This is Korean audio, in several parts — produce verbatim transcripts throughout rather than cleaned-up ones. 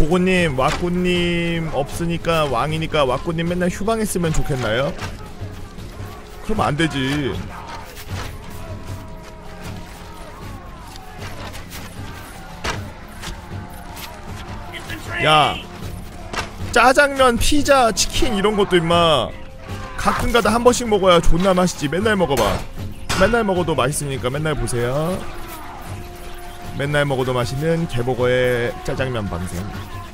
보고님, 왁구님 없으니까 왕이니까 왁구님 맨날 휴방했으면 좋겠나요? 그러면 안되지. 야, 짜장면, 피자, 치킨 이런것도 임마 가끔가다 한 번씩 먹어야 존나 맛있지. 맨날 먹어봐. 맨날 먹어도 맛있으니까 맨날 보세요. 맨날 먹어도 맛있는 개보거의 짜장면 방송.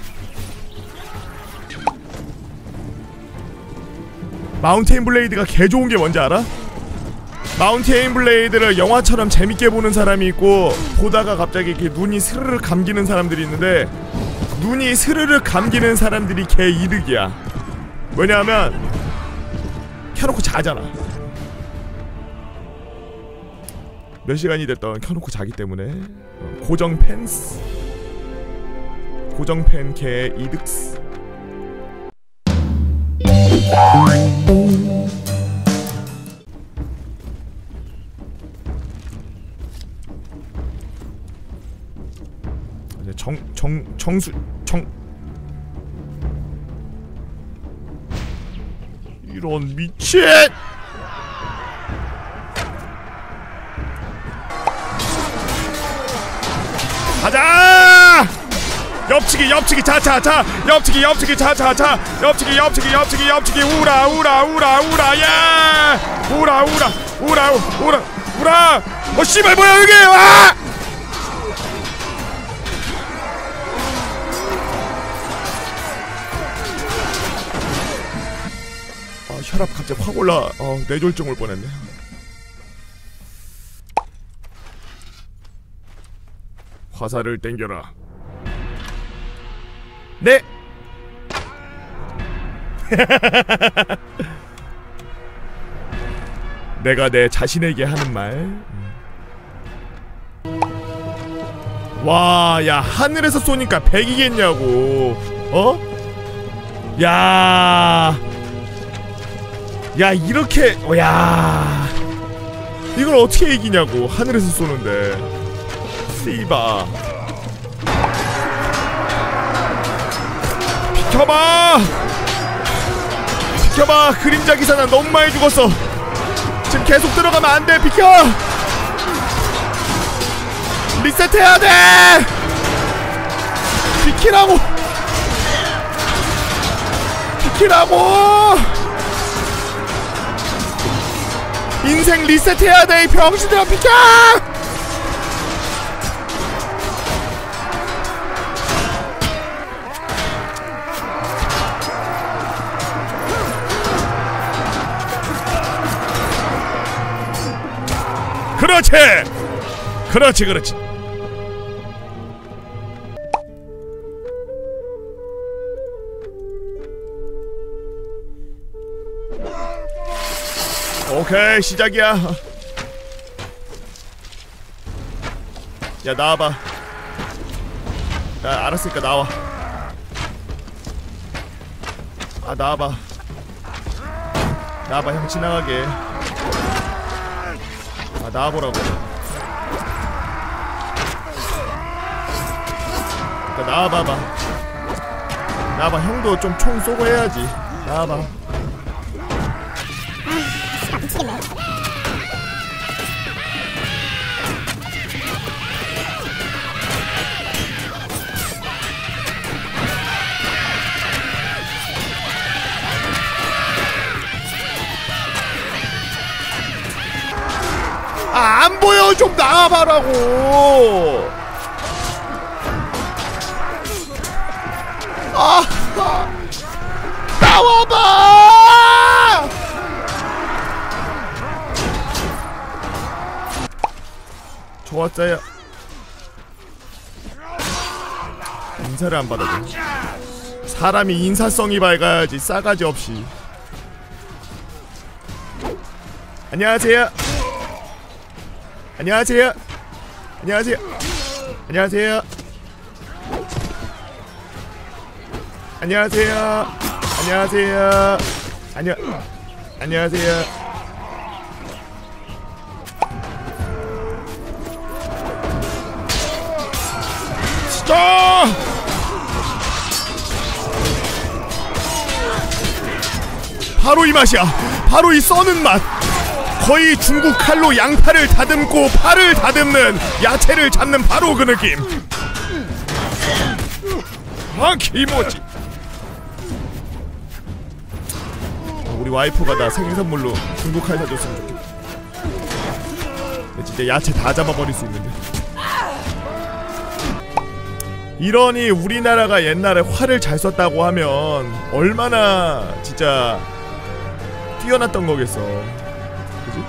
마운테인 블레이드가 개좋은게 뭔지 알아? 마운테인 블레이드를 영화처럼 재밌게 보는 사람이 있고, 보다가 갑자기 이렇게 눈이 스르르 감기는 사람들이 있는데, 눈이 스르르 감기는 사람들이 개 이득이야. 왜냐하면 켜놓고 자잖아. 몇 시간이 됐던 켜놓고 자기 때문에. 고정 팬스, 고정 팬 개 이득스. 정, 정, 정수, 정 이런 미친! 가자! 옆치기, 옆치기, 자자자, 옆치기, 옆치기, 자자자, 옆치기, 옆치기, 옆치기, 옆치기, 우라, 우라, 우라, 우라, 야! 우라, 우라, 우라, 우라, 우라! 어, 씨발, 뭐야, 여기! 와! 아, 혈압 갑자기 확 올라. 어, 뇌졸중 올 뻔했네. 화살을 땡겨라. 네! 내가 내 자신에게 하는 말. 와, 야, 하늘에서 쏘니까 백이겠냐고. 어? 야, 야, 이렇게, 야, 이걸 어떻게 이기냐고. 하늘에서 쏘는데. 씨바. 비켜봐! 비켜봐! 그림자 기사나 너무 많이 죽었어. 지금 계속 들어가면 안 돼. 비켜! 리셋해야 돼! 비키라고! 비키라고! 인생 리셋해야 돼, 이 병신들아. 비켜! 그렇지! 그렇지, 그렇지. 오케이, 시작이야. 야, 나와봐. 야, 알았으니까 나와. 아, 나와봐. 나와봐, 형 지나가게. 아, 나와보라고. 그러니까 나와봐봐. 나와봐. 형도 좀 총 쏘고 해야지. 나와봐. 아, 안 보여. 좀 나와봐라고. 아, 나와봐. 좋았어요. 인사를 안 받아줘. 사람이 인사성이 밝아야지. 싸가지 없이. 안녕하세요. 안녕하세요. 안녕하세요. 안녕하세요. 안녕하세요. 안녕하세요. 안녕. 안녕하세요. 진짜. 바로 이 맛이야. 바로 이 써는 맛. 거의 중국 칼로 양파를 다듬고 파를 다듬는, 야채를 잡는 바로 그 느낌. 아 기모지. 우리 와이프가 나 생일선물로 중국 칼 사줬으면 좋겠다. 근데 진짜 야채 다 잡아버릴 수 있는데. 이러니 우리나라가 옛날에 활을 잘 썼다고 하면 얼마나 진짜 뛰어났던 거겠어. 그지?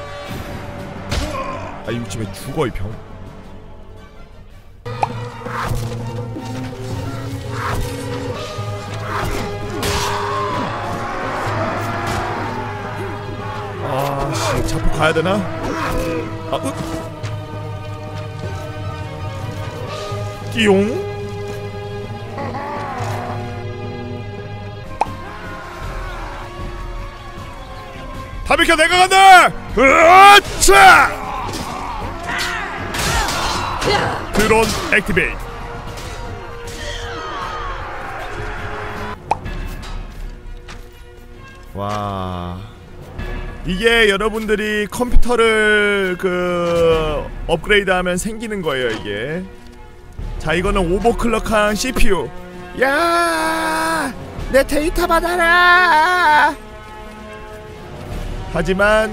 아 이거 집에 죽어 이 병. 아씨 자폭 가야되나? 아 으 띠용. 다 비켜 내가 간다! 으차! 드론 액티베이트. 와 이게 여러분들이 컴퓨터를 그 업그레이드하면 생기는 거예요 이게. 자 이거는 오버클럭한 씨피유. 야, 내 데이터 받아라. 하지만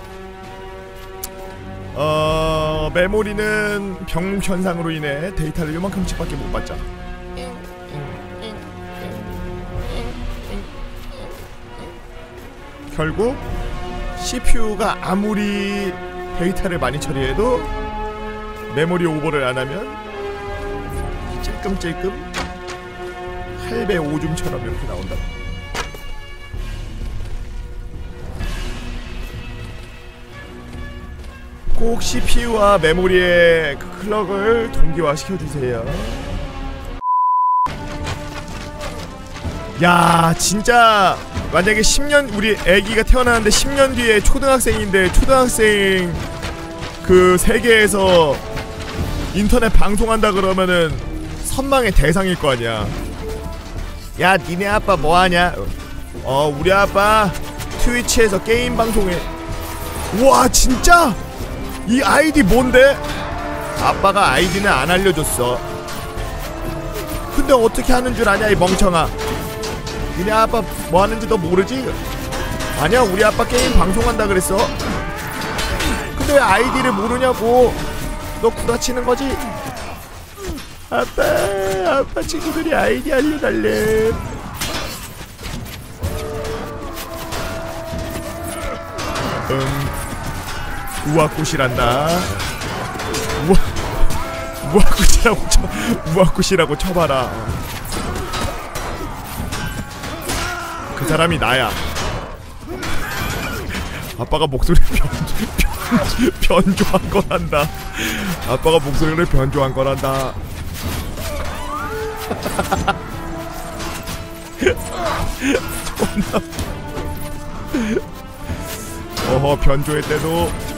어 메모리는 병 현상으로 인해 데이터를 요만큼씩밖에 못 받자. 결국 씨피유가 아무리 데이터를 많이 처리해도 메모리 오버를 안 하면 찔끔찔끔 할배 오줌처럼 이렇게 나온다. 꼭 씨피유와 메모리의 그 클럭을 동기화 시켜주세요. 야 진짜 만약에 십 년 우리 애기가 태어나는데 십 년 뒤에 초등학생인데 초등학생 그 세계에서 인터넷 방송한다 그러면은 선망의 대상일 거 아니야. 야 니네 아빠 뭐하냐? 어 우리 아빠 트위치에서 게임 방송해. 우와 진짜? 이 아이디 뭔데? 아빠가 아이디는 안 알려줬어. 근데 어떻게 하는 줄 아냐 이 멍청아. 니네 아빠 뭐하는지 너 모르지? 아니야 우리 아빠 게임 방송한다 그랬어. 근데 왜 아이디를 모르냐고. 너 구라치는 거지? 아빠 아빠 친구들이 아이디 알려달래. 음 우아꽃이란다. 우아 우아꽃이라고 쳐 우아꽃이라고 쳐봐라. 그 사람이 나야. 아빠가 목소리를 변, 변, 변조한 거란다. 아빠가 목소리를 변조한 거란다. 존나 어허 변조했대도